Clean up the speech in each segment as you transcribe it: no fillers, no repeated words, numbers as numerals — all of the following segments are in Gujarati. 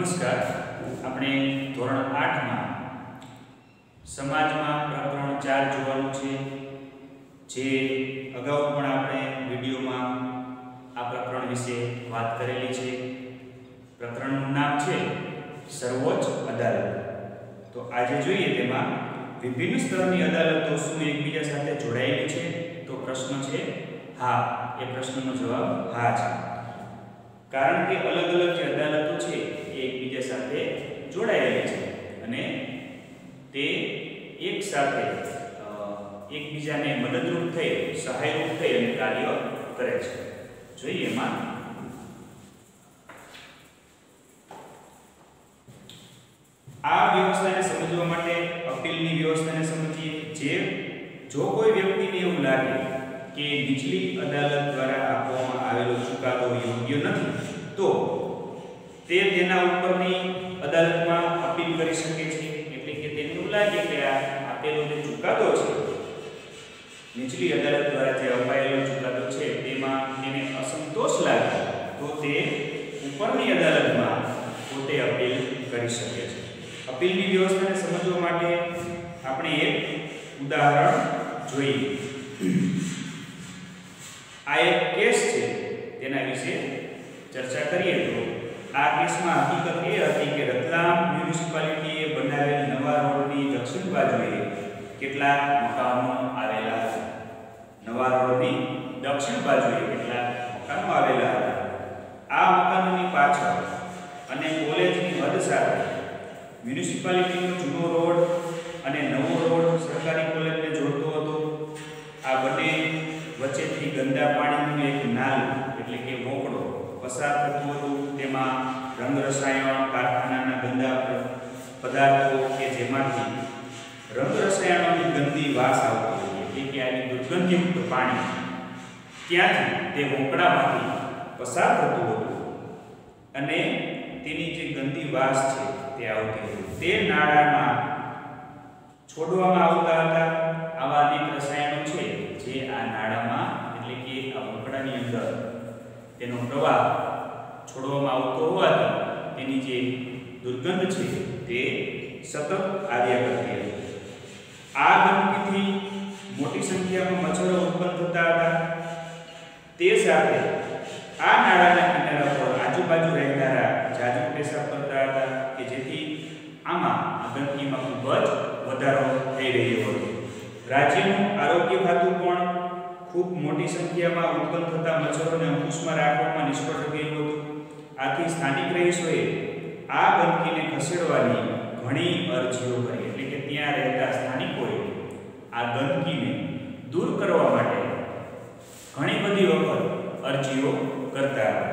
નમસ્કાર. આપણે ધોરણ 8 માં સમાજમાં પ્રકરણ 4 જોવાનું છે. જે અગાઉ પણ આપણે વિડિયોમાં આ પ્રકરણ વિશે વાત કરેલી છે. પ્રકરણનું નામ છે સર્વોચ્ચ અદાલત. તો આજે જોઈએ તેમાં વિભિન્ન સ્તરની અદાલતો શું એકબીજા સાથે જોડાયેલી છે? તો પ્રશ્ન છે હા. એ પ્રશ્નનો જવાબ હા છે. કારણ કે અલગ અલગ જે અદાલતો છે એ એકબીજા સાથે જોડાયેલી છે અને તે એક સાથે એકબીજાને મદદરૂપ થઈ, સહાયરૂપ થઈ અને કાર્ય કરે છે. જોઈએ એમાં આ વ્યવસ્થાને સમજવા માટે અપીલની વ્યવસ્થાને સમજીએ. જો કોઈ વ્યક્તિને એવું લાગે કે નીચલી અદાલત દ્વારા આપવામાં આવેલો ચુકાદો યોગ્ય નથી, તો તે તેના ઉપરની અદાલતમાં અપીલ કરી શકે છે. એટલે કે તેને એવું લાગે કે આ આપેલો જે ચુકાદો છે, નીચલી અદાલત દ્વારા જે અપાયેલો ચુકાદો છે, તેમાં તેને અસંતોષ લાગે તો તે ઉપરની અદાલતમાં પોતે અપીલ કરી શકે છે. અપીલની વ્યવસ્થાને સમજવા માટે આપણે એક ઉદાહરણ જોઈએ. આ એક કેસ છે, તેના વિશે ચર્ચા કરીએ તો આ કેસમાં હકીકત એ હતી કે રતલામ મ્યુનિસિપાલિટીએ બનાવેલ નવા રોડની દક્ષિણ બાજુએ કેટલાક મકાનો આવેલા હતા. નવા રોડની દક્ષિણ બાજુએ કેટલાક મકાનો આવેલા હતા. આ મકાનોની પાછળ અને કોલેજની હદ સાથે મ્યુનિસિપાલિટીનો જૂનો રોડ અને નવો રોડ સરકારી કોલેજને જોડતો હતો. આ બંને વચ્ચેથી ગંદા પાણીનું એક નાલું એટલે કે મોકળો પસાર થતું હતું. તેમાં રંગ રસાયણ કારખાનાના ગંદા પદાર્થો કે જેમાંથી રંગ રસાયણોની ગંદી વાસ આવતી હતી, એટલે કે આવી દુર્ગંધયુક્ત પાણી ત્યાંથી તે મોકળામાંથી પસાર થતું હતું અને તેની જે ગંદી વાસ છે તે આવતી હતી. તે નાળામાં છોડવામાં આવતા હતા આવા અનેક રસાયણો છે જે આ નાળામાં એટલે કે આ મોકળાની અંદર તેનો પ્રવાહ છોડવામાં આવતો હોવાથી તેની જે દુર્ગંધ છે તે સતત આવ્યા કરતી હતી. આ ગંદકીથી મોટી સંખ્યામાં મચ્છરો ઉત્પન્ન થતા હતા. તે સાથે આ નાળાના કિનારા પર આજુબાજુ રહેનારા જાજુ પેશાબ કરતા હતા કે જેથી આમાં આ ગંદકીમાં ખૂબ જ વધારો થઈ રહ્યો હતો. રાજ્યનું આરોગ્ય ખાતું પણ ખૂબ મોટી સંખ્યામાં ઉત્પન્ન થતા મચ્છરોને અંકુશમાં રાખવામાં નિષ્ફળ ગયું હતું. આથી સ્થાનિક રહીશોએ આ ગંદકીને ખસેડવાની ઘણી અરજીઓ કરી. એટલે કે ત્યાં રહેતા સ્થાનિકોએ આ ગંદકીને દૂર કરવા માટે ઘણી બધી વખત અરજીઓ કરતા હતા.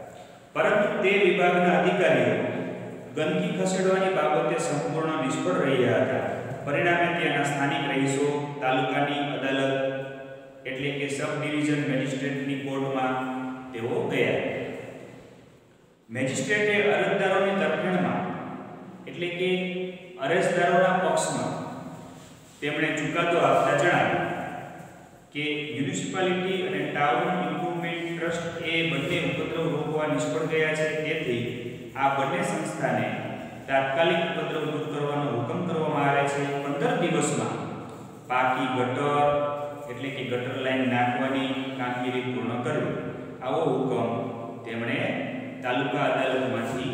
પરંતુ તે વિભાગના અધિકારીઓ ગંદકી ખસેડવાની બાબતે સંપૂર્ણ નિષ્ફળ રહ્યા હતા. પરિણામે ત્યાંના સ્થાનિક રહીશો તાલુકાની અદાલત એટલે કે સબ ડિવિઝન મેજિસ્ટ્રેટની કોર્ટમાં તેઓ ગયા. મેજિસ્ટ્રેટે અરજદારોની તરફેણમાં એટલે કે અરજદારોના પક્ષમાં તેમણે ચુકાદો આપતા જણાવ્યું કે મ્યુનિસિપાલિટી અને ટાઉન ઇમ્પ્રુવમેન્ટ ટ્રસ્ટ એ બંને ઉપદ્રવ રોકવા નિષ્ફળ ગયા છે. તેથી આ બંને સંસ્થાને તાત્કાલિક ઉપદ્રવ દૂર કરવાનો હુકમ કરવામાં આવે છે. 15 દિવસમાં પાકી ગટર એટલે કે ગટર લાઈન નાખવાની કામગીરી પૂર્ણ કરવી, આવો હુકમ તેમણે તાલુકા અદાલતમાંથી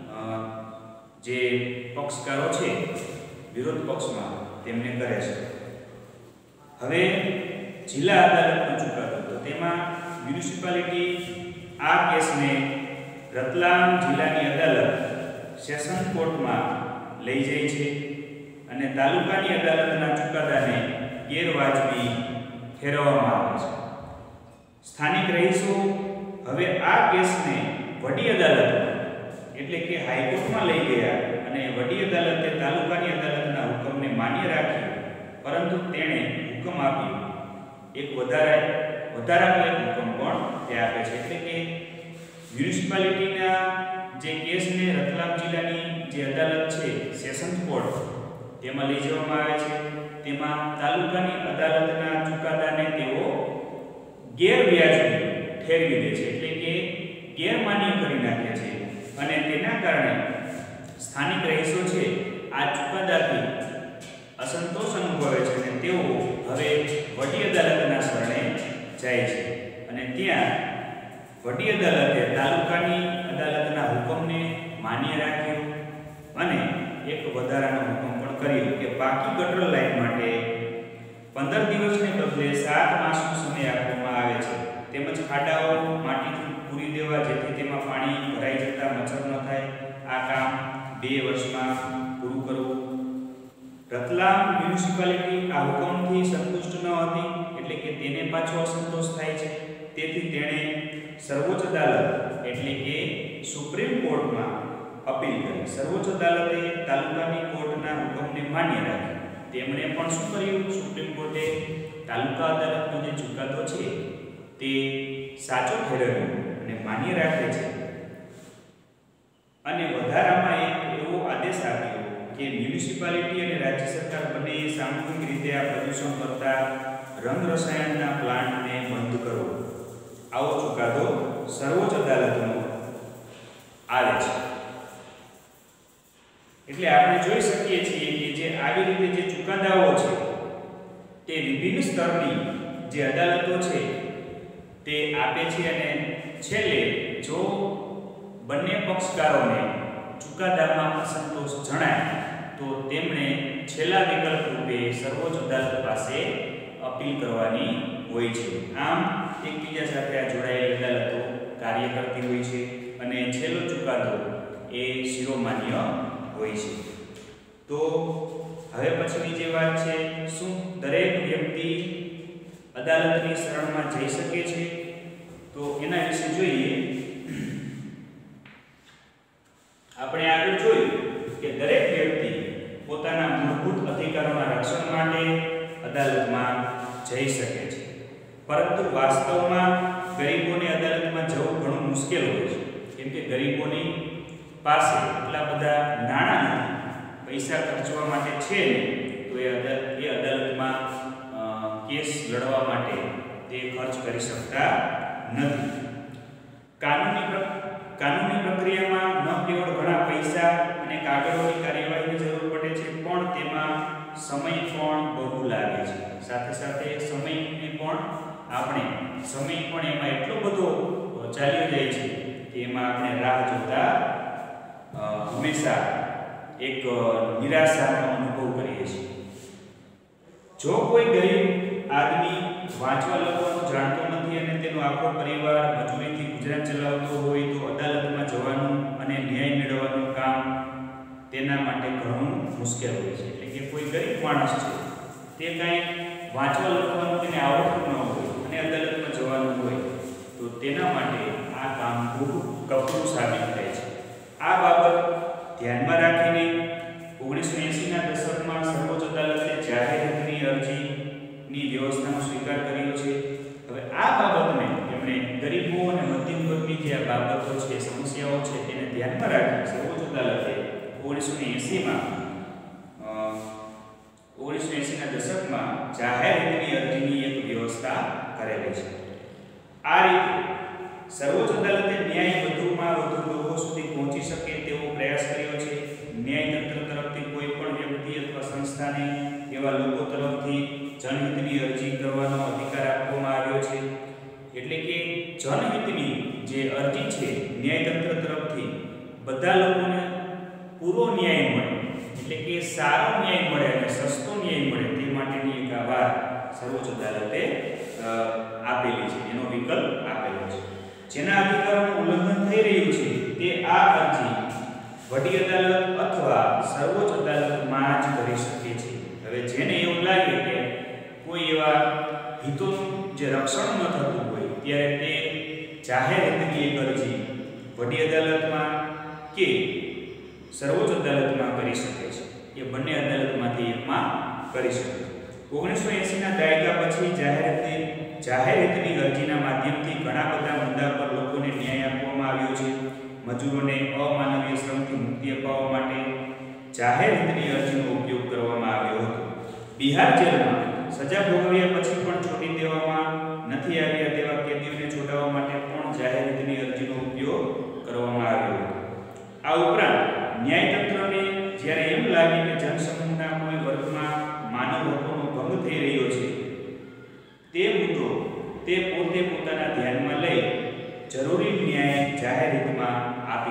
જે પક્ષકારો છે વિરોધ પક્ષમાં તેમને કરે છે. હવે જિલ્લા અદાલતનો ચુકાદો, તો તેમાં મ્યુનિસિપાલિટી આ કેસને રતલામ જિલ્લાની અદાલત સેશન કોર્ટમાં લઈ જાય છે અને તાલુકાની અદાલતના ચુકાદાને ગેરવાજબી ઠેરવવામાં આવે છે. સ્થાનિક રહીશો હવે આ કેસને વડી અદાલતમાં એટલે કે હાઈકોર્ટમાં લઈ ગયા અને વડી અદાલતે તાલુકાની અદાલતના હુકમને માન્ય રાખ્યો. પરંતુ તેણે હુકમ આપ્યો એક વધારાનો એક હુકમ પણ તે આપે છે. એટલે કે મ્યુનિસિપાલિટીના જે કેસને રતલામ જિલ્લાની જે અદાલત છે સેશન કોર્ટ તેમાં લઈ જવામાં આવે છે, તેમાં તાલુકાની અદાલતના ચુકાદાને તેઓ ગેરવ્યાજબી ઠેરવી દે છે. એટલે કે ગેરમાન્ય કરી નાખે છે અને તેના કારણે સ્થાનિક રહીશો છે આ ચુકાદાથી અસંતોષ અનુભવે છે અને તેઓ હવે વડી અદાલતના શરણે જાય છે અને ત્યાં વડી અદાલતે તાલુકાની અદાલતના હુકમને માન્ય રાખ્યો અને એક વધારાનો હુકમ પણ કર્યો કે પાકી ગટર લાઈન માટે 15 દિવસને બદલે 7 માસનો સમય આપવામાં આવે છે તેમજ ખાડાઓ માટીથી પૂરી દેવા જેથી તેમાં પાણી ભરાઈ જતા મચ્છર ન થાય આ કામ 2 વર્ષમાં પૂરું કરવું. રતલામ મ્યુનિસિપાલિટી આ હુકમથી સંતુષ્ટ ન હતી એટલે કે તેને પાછો અસંતોષ થાય છે તેથી તેણે સર્વોચ્ચ અદાલત એટલે કે સુપ્રીમ કોર્ટમાં અપીલ કરી. સર્વોચ્ચ અદાલતે તાલુકાની કોર્ટના હુકમને માન્ય રાખ્યો. તેમણે પણ શું કર્યું? સુપ્રીમ કોર્ટે તાલુકા અદાલતનો જે ચુકાદો છે તે સાચો ઠેરવ્યો અને માન્ય રાખે છે અને વધારામાં એક એવો આદેશ આપ્યો કે મ્યુનિસિપાલિટી અને રાજ્ય સરકાર બંને સામૂહિક રીતે આ પ્રદૂષણ કરતા રંગ રસાયણના પ્લાન્ટને બંધ કરો. આવો ચુકાદો સર્વોચ્ચ અદાલતનો આવે છે. એટલે આપણે જોઈ શકીએ છીએ કે જે આવી રીતે જે ચુકાદાઓ છે તે વિભિન્ન સ્તરની જે અદાલતો છે તે આપે છે અને છેલ્લે જો બંને પક્ષકારોને ચુકાદામાં અસંતોષ જણાય તો તેમણે છેલ્લા વિકલ્પ રૂપે સર્વોચ્ચ અદાલત પાસે અપીલ કરવાની હોય છે. આમ એકબીજા સાથે આ જોડાયેલી અદાલતો કાર્ય કરતી હોય છે અને છેલ્લો ચુકાદો એ શિરોમાન્ય હોય છે. તો હવે પછીની જે વાત છે, શું દરેક વ્યક્તિ અદાલતની શરણમાં જઈ શકે છે? તો એના વિશે જોઈએ. આપણે આગળ જોયું કે દરેક વ્યક્તિ પોતાના મૂળભૂત અધિકારોના રક્ષણ માટે અદાલતમાં જઈ શકે છે, પરંતુ વાસ્તવમાં ગરીબોને અદાલતમાં જવું ઘણું મુશ્કેલ હોય છે, કેમ કે ગરીબોની પાસે એટલા બધા નાણાં નથી, પૈસા ખર્ચવા માટે છે નહીં, તો એ અદાલતમાં કેસ લડવા માટે તે ખર્ચ કરી શકતા નથી. કાનૂની પ્રક્રિયામાં ન કેવળ ઘણા પૈસા અને કાગળોની કાર્યવાહીની જરૂર પડે છે, પણ તેમાં સમય પણ બહુ લાગે છે. સાથે સાથે સમયને પણ એમાં એટલો બધો ચાલ્યો જાય છે કે એમાં આપણે રાહ જોતા હંમેશા એક નિરાશાનો અનુભવ કરીએ છીએ. જો કોઈ ગરીબ આદમી વાંચવા લખવાનું જાણતો નથી અને તેનો આખો પરિવાર મજૂરીથી ગુજરાન ચલાવતો હોય તો અદાલતમાં જવાનું અને ન્યાય મેળવવાનું કામ તેના માટે ઘણું મુશ્કેલ હોય છે. એટલે કે કોઈ ગરીબ માણસ છે, તે કાંઈ વાંચવા લખવાનું તેને આવડતું ન હોય અને અદાલતમાં જવાનું હોય તો તેના માટે આ કામ ખૂબ કપરું સાબિત થાય છે. આ બાબત ધ્યાનમાં રાખીને 1980ના દશકમાં સર્વોચ્ચ અદાલતે જાહેર હિતની અરજીની વ્યવસ્થાનો સ્વીકાર કર્યો છે. હવે આ બાબતને એમણે ગરીબો અને મધ્યમ વર્ગની જે આ બાબતો છે, સમસ્યાઓ છે, તેને ધ્યાનમાં રાખી સર્વોચ્ચ અદાલતે 1980ના દશકમાં જાહેર હિતની અરજીની એક વ્યવસ્થા કરેલી છે. આ રીતે સર્વોચ્ચ અદાલતે ન્યાય વધુમાં વધુ લોકો સુધી પહોંચી શકે તેવો પ્રયાસ કર્યો છે. ન્યાયતંત્ર તરફથી કોઈ પણ વ્યક્તિ અથવા સંસ્થાને એવા લોકો તરફથી જનહિતની અરજી કરવાનો અધિકાર આપવામાં આવ્યો છે. એટલે કે જનહિતની જે અરજી છે ન્યાયતંત્ર તરફથી બધા લોકોને પૂરો ન્યાય મળે, એટલે કે સારો ન્યાય મળે અને સસ્તો ન્યાય મળે તે માટેની એક વાત સર્વોચ્ચ અદાલતે આપેલી છે, એનો વિકલ્પ આપેલો છે. જેના અધિકારોનું ઉલ્લંઘન થઈ રહ્યું છે તે આ અરજી વડી અદાલત અથવા સર્વોચ્ચ અદાલતમાં જ કરી શકે છે. હવે જેને એવું લાગે કે કોઈ એવા હિતોનું જે રક્ષણ ન થતું હોય ત્યારે તે જાહેર હિતની એક અરજી વડી અદાલતમાં કે સર્વોચ્ચ અદાલતમાં કરી શકે છે. એ બંને અદાલતમાંથી એકમાં કરી શકે છે. 1980ના દાયકા પછી જાહેર હિતની અરજીના માધ્યમથી ઘણા બધા મુદ્દા પર લોકોને ન્યાય આપવામાં આવ્યો છે. મજૂરોને અમાનવીય શ્રમથી મુક્તિ અપાવવા માટે જાહેર હિતની અરજીનો ઉપયોગ કરવામાં આવ્યો હતો. બિહાર જેલમાં સજા ભોગવ્યા પછી પણ છોડી દેવામાં નથી આવ્યા તેવા કેદીઓને છોડાવવા માટે પણ જાહેર હિતની અરજીનો ઉપયોગ કરવામાં આવ્યો હતો. આ ઉપરાંત ન્યાયતંત્રને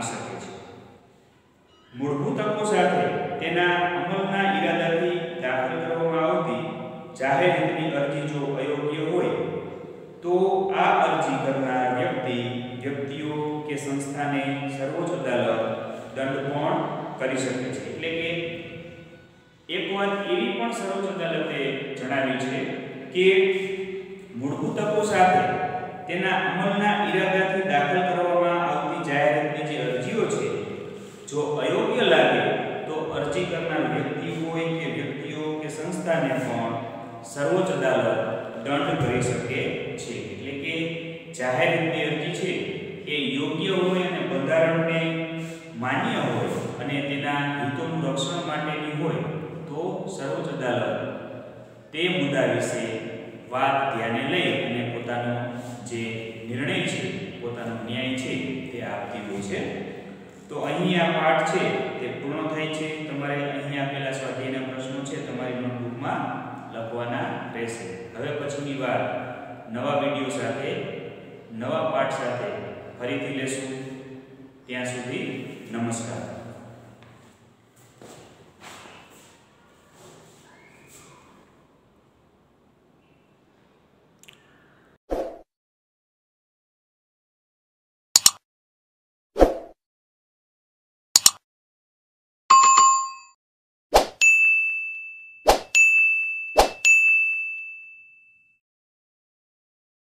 આપી શકે છે. મૂળભૂત હકો સાથે તેના અમલના ઈરાદાથી દાખલ કરવામાં આવતી જાહેર હિતની અરજી જો અયોગ્ય હોય તો આ અરજી કરનાર વ્યક્તિઓ કે સંસ્થાને સર્વોચ્ચ અદાલત દંડ પણ કરી શકે છે. એટલે કે એક વાત એવી પણ સર્વોચ્ચ અદાલતે જણાવી છે કે મૂળભૂત હકો સાથે તેના અમલના ઈરાદાથી દાખલ કરવામાં આવતી જાહેર હિતની જે અરજીઓ છે જો અયોગ્ય લાગે તો અરજી કરનાર વ્યક્તિ હોય કે વ્યક્તિઓ કે સંસ્થાને પણ સર્વોચ્ચ અદાલત દંડ કરી શકે છે. એટલે કે જાહેર હિતની અરજી છે એ યોગ્ય હોય અને બંધારણને માન્ય હોય અને તેના હિતોનું રક્ષણ માટેની હોય તો સર્વોચ્ચ અદાલત તે મુદ્દા વિશે વાત ધ્યાને લઈ અને પોતાનો જે નિર્ણય છે, પોતાનો ન્યાય છે તે આપતી હોય છે. તો અહીં આ પાઠ છે તે પૂર્ણ થાય છે. તમારે અહીં આપેલા સ્વાધ્યાયના પ્રશ્નો છે તમારી નોટબુકમાં લખવાના રહેશે. હવે પછીની વાર નવા વિડિયો સાથે, નવા પાઠ સાથે ફરીથી લેશું. ત્યાં સુધી નમસ્કાર.